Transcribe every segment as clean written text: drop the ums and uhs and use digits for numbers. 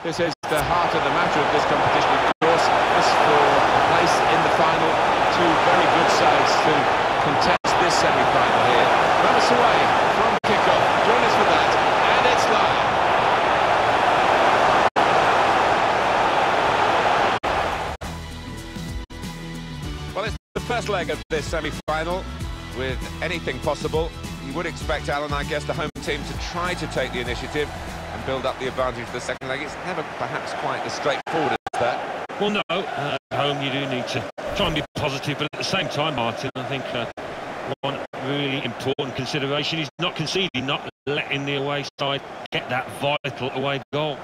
This is the heart of the matter of this competition, of course. This for a place in the final. Two very good sides to contest this semi-final here. Runners away from kick-off. Join us for that, and it's live. Well, it's the first leg of this semi-final. With anything possible, you would expect, Alan, I guess, the home team to try to take the initiative and build up the advantage for the second leg. It's never perhaps quite as straightforward as that. Well, no, at home you do need to try and be positive, but at the same time, Martin, I think one really important consideration is not conceding, not letting the away side get that vital away goal.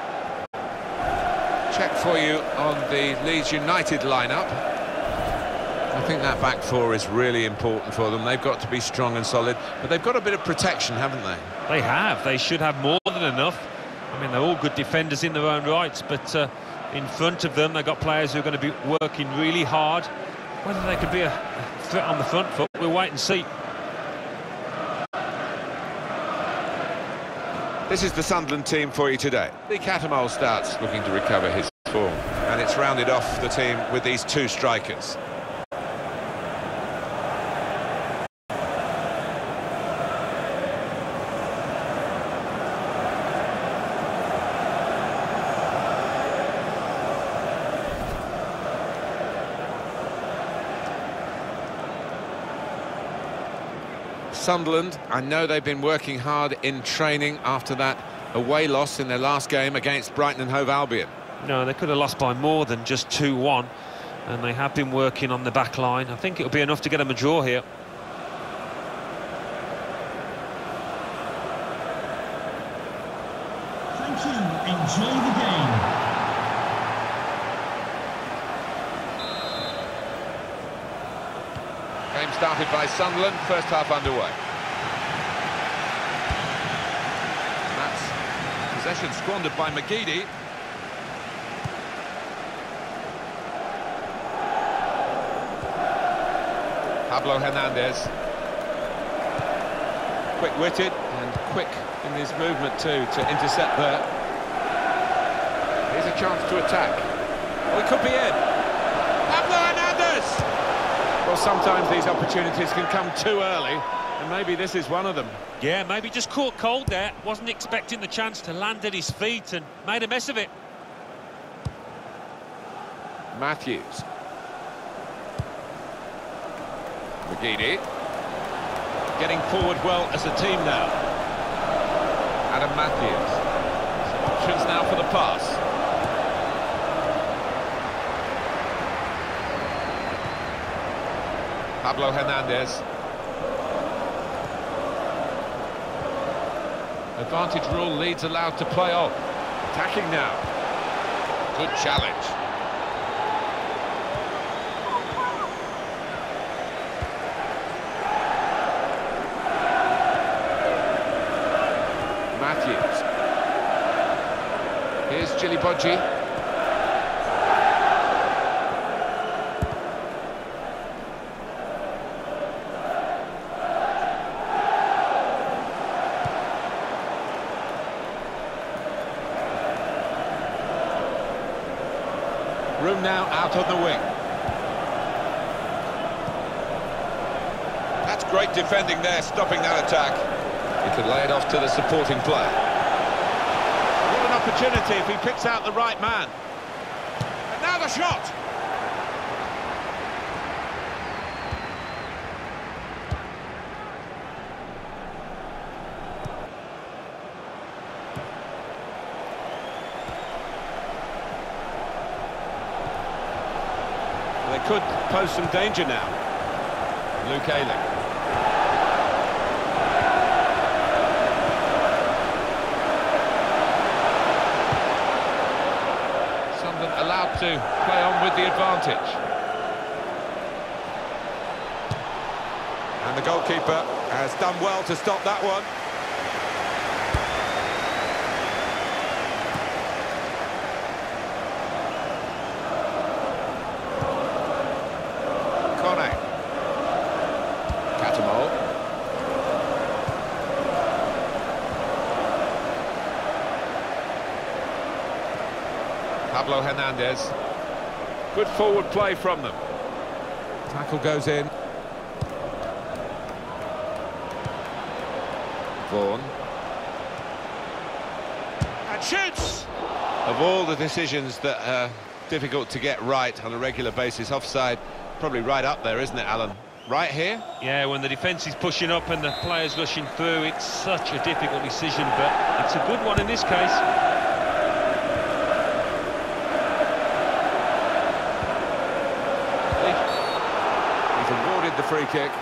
Check for you on the Leeds United lineup. I think that back four is really important for them. They've got to be strong and solid, but they've got a bit of protection, haven't they? They have. They should have more than enough. I mean, they're all good defenders in their own rights, but in front of them, they've got players who are going to be working really hard. Whether they could be a threat on the front foot, we'll wait and see. This is the Sunderland team for you today. The Catamol starts looking to recover his form, and it's rounded off the team with these two strikers. Sunderland, I know they've been working hard in training after that away loss in their last game against Brighton and Hove Albion. No, they could have lost by more than just 2-1, and they have been working on the back line. I think it'll be enough to get them a draw here. Thank you. Enjoy the game. Game started by Sunderland, first half underway. And that's possession squandered by McGeady. Pablo Hernandez. Quick-witted and quick in his movement too to intercept there. Here's a chance to attack. Oh, he could be in. Pablo Hernandez! Well, sometimes these opportunities can come too early, and maybe this is one of them. Yeah, maybe just caught cold there. Wasn't expecting the chance to land at his feet and made a mess of it. Matthews. McGeady. Getting forward well as a team now. Adam Matthews. Some options now for the pass. Pablo Hernandez. Advantage rule, Leeds allowed to play on. Attacking now. Good challenge. Matthews. Here's Djilibodji. Room now out on the wing. That's great defending there, stopping that attack. He could lay it off to the supporting player. What an opportunity if he picks out the right man. And now the shot! They could pose some danger now. Luke Ayling. Sunderland allowed to play on with the advantage. And the goalkeeper has done well to stop that one. Catamol. Pablo Hernandez. Good forward play from them. Tackle goes in. Vaughan. And shoots! Of all the decisions that are difficult to get right on a regular basis, offside probably right up there, isn't it, Alan? Right here? Yeah, when the defence is pushing up and the players rushing through, it's such a difficult decision, but it's a good one in this case. He's awarded the free kick.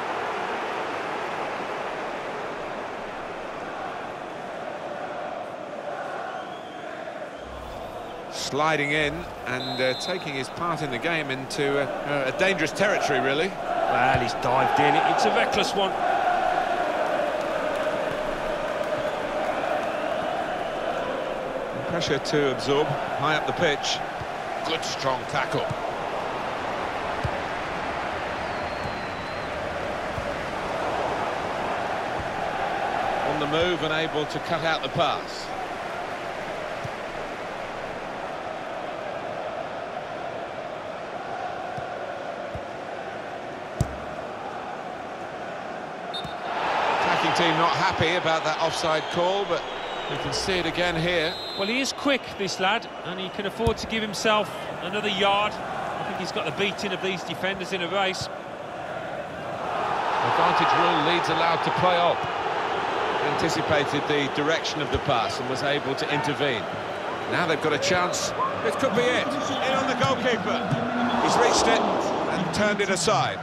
Sliding in and taking his part in the game into a dangerous territory, really. Well, he's dived in. It's a reckless one. Pressure to absorb, high up the pitch. Good strong tackle. On the move and able to cut out the pass. Team not happy about that offside call, but we can see it again here. Well, he is quick, this lad, and he can afford to give himself another yard. I think he's got the beating of these defenders in a race. Advantage rule leads allowed to play up. Anticipated the direction of the pass and was able to intervene. Now they've got a chance. This could be it. In on the goalkeeper. He's reached it and turned it aside.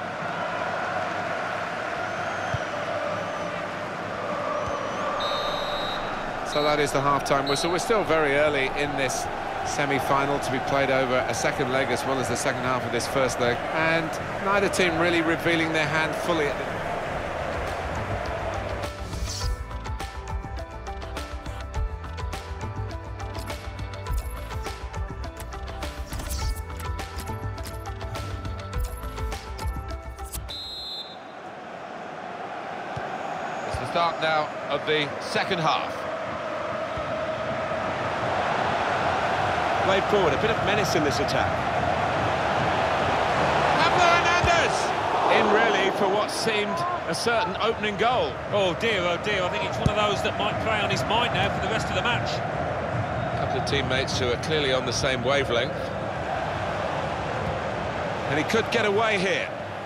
So that is the half-time whistle. We're still very early in this semi-final to be played over a second leg as well as the second half of this first leg. And neither team really revealing their hand fully at the... It's the start now of the second half. Played forward, a bit of menace in this attack. Pablo Hernandez! In really for what seemed a certain opening goal. Oh dear, I think it's one of those that might play on his mind now for the rest of the match. A couple of teammates who are clearly on the same wavelength. And he could get away here.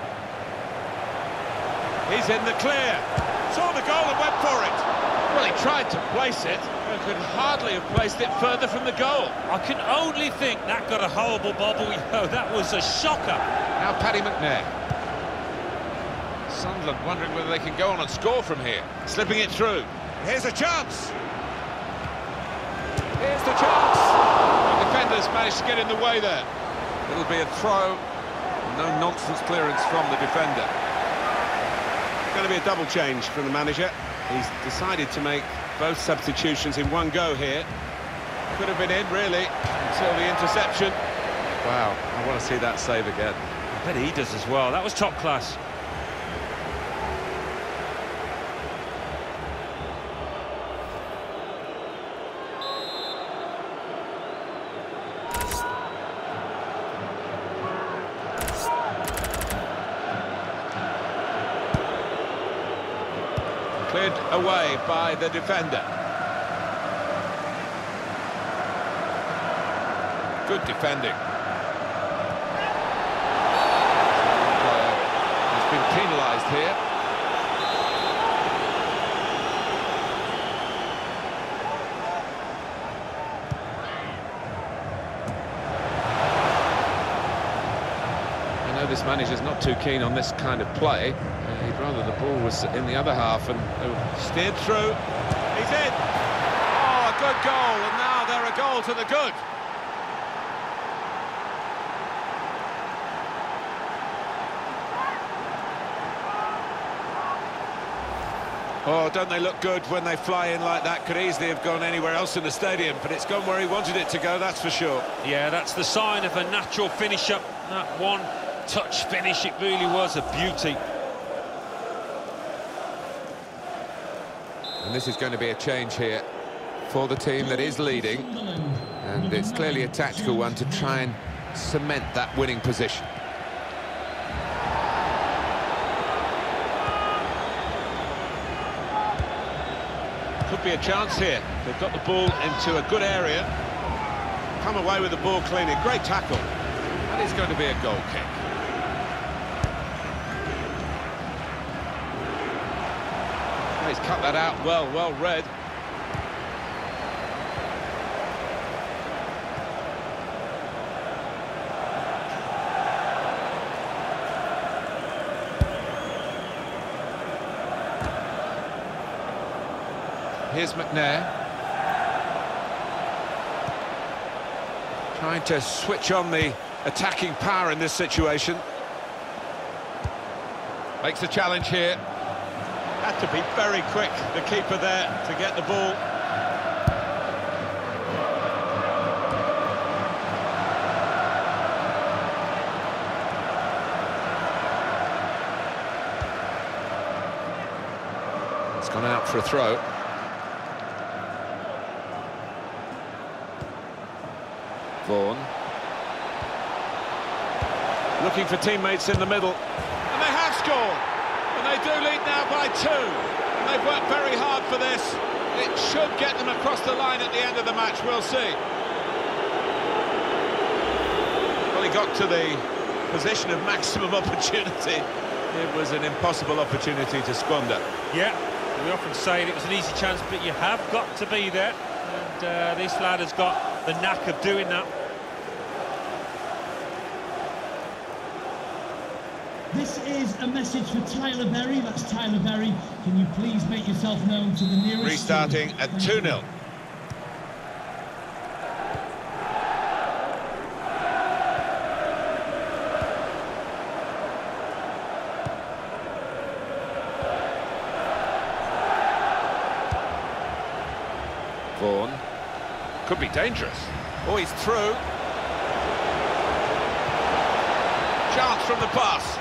He's in the clear. Saw the goal and went for it. Well, he tried to place it, but could hardly have placed it further from the goal. I can only think that got a horrible bobble. That was a shocker. Now Paddy McNair. Sunderland wondering whether they can go on and score from here. Slipping it through. Here's a chance. Here's the chance. The defenders managed to get in the way there. It'll be a throw. No nonsense clearance from the defender. Going to be a double change from the manager. He's decided to make both substitutions in one go here. Could have been in, really, until the interception. Wow, I want to see that save again. I bet he does as well. That was top class. Cleared away by the defender. Good defending. He's been penalised here. I know this manager's not too keen on this kind of play. He'd rather the ball was in the other half and steered through. He's in! Oh, a good goal, and now they're a goal to the good. Oh, don't they look good when they fly in like that? Could easily have gone anywhere else in the stadium, but it's gone where he wanted it to go, that's for sure. Yeah, that's the sign of a natural finish-up. That one-touch finish, it really was a beauty. And this is going to be a change here for the team that is leading. And it's clearly a tactical one to try and cement that winning position. Could be a chance here. They've got the ball into a good area. Come away with the ball cleanly. Great tackle. That is going to be a goal kick. He's cut that out well read. Here's McNair. Trying to switch on the attacking power in this situation. Makes a challenge here. Had to be very quick, the keeper there, to get the ball. It's gone out for a throw. Vaughan. Looking for teammates in the middle. And they have scored. And they do lead now by 2. And they've worked very hard for this. It should get them across the line at the end of the match, we'll see. Well, he got to the position of maximum opportunity. It was an impossible opportunity to squander. Yeah, we often say it was an easy chance, but you have got to be there. And this lad has got the knack of doing that. This is a message for Tyler Berry. That's Tyler Berry. Can you please make yourself known to the nearest... Restarting at 2-0. Vaughan. Could be dangerous. Oh, he's through. Chance from the pass.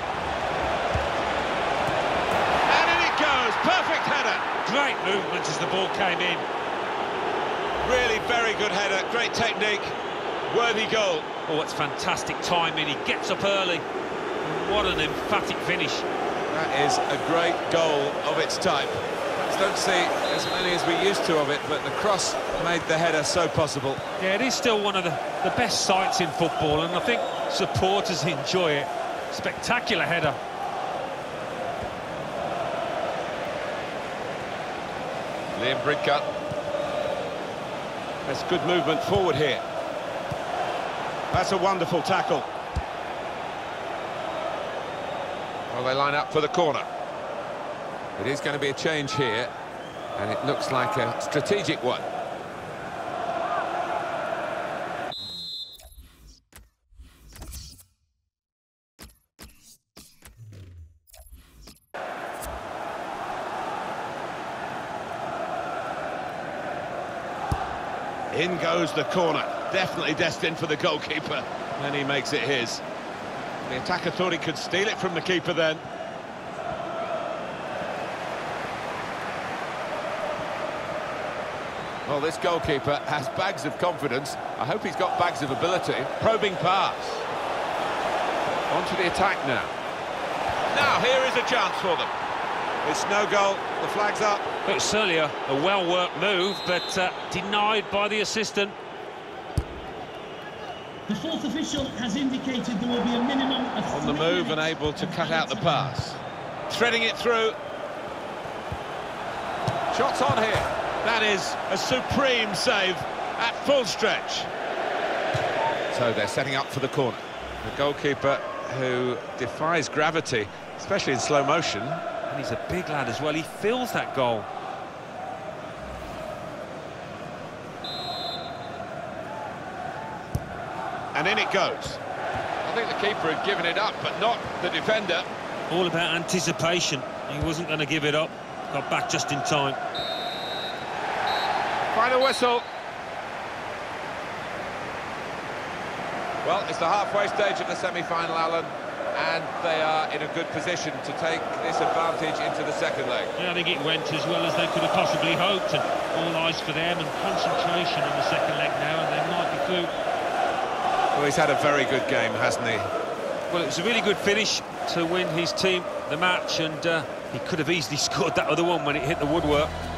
And in it goes. Perfect header. Great movement as the ball came in. Really very good header. Great technique. Worthy goal. Oh, it's fantastic timing. He gets up early. What an emphatic finish. That is a great goal of its type. Don't see as many as we used to of it, but the cross made the header so possible. Yeah, it is still one of the best sights in football, and I think supporters enjoy it. Spectacular header. Liam Bridcut. That's good movement forward here. That's a wonderful tackle. Well, they line up for the corner. It is going to be a change here, and it looks like a strategic one. In goes the corner. Definitely destined for the goalkeeper, and he makes it his. The attacker thought he could steal it from the keeper then. Well, this goalkeeper has bags of confidence. I hope he's got bags of ability. Probing pass. On to the attack now. Now, here is a chance for them. It's no goal. The flag's up. It's certainly a well-worked move, but denied by the assistant. The fourth official has indicated there will be a minimum of... On the move and able to cut out the pass. Threading it through. Shots on here. That is a supreme save at full stretch. So they're setting up for the corner. The goalkeeper who defies gravity, especially in slow motion. And he's a big lad as well. He fills that goal. And in it goes. I think the keeper had given it up, but not the defender. All about anticipation. He wasn't going to give it up. Got back just in time. Final whistle. Well, it's the halfway stage of the semi-final, Alan. and they are in a good position to take this advantage into the second leg. Yeah, I think it went as well as they could have possibly hoped, and all eyes for them and concentration on the second leg now, and they might be through. Well, he's had a very good game, hasn't he? Well, it was a really good finish to win his team the match, and he could have easily scored that other one when it hit the woodwork.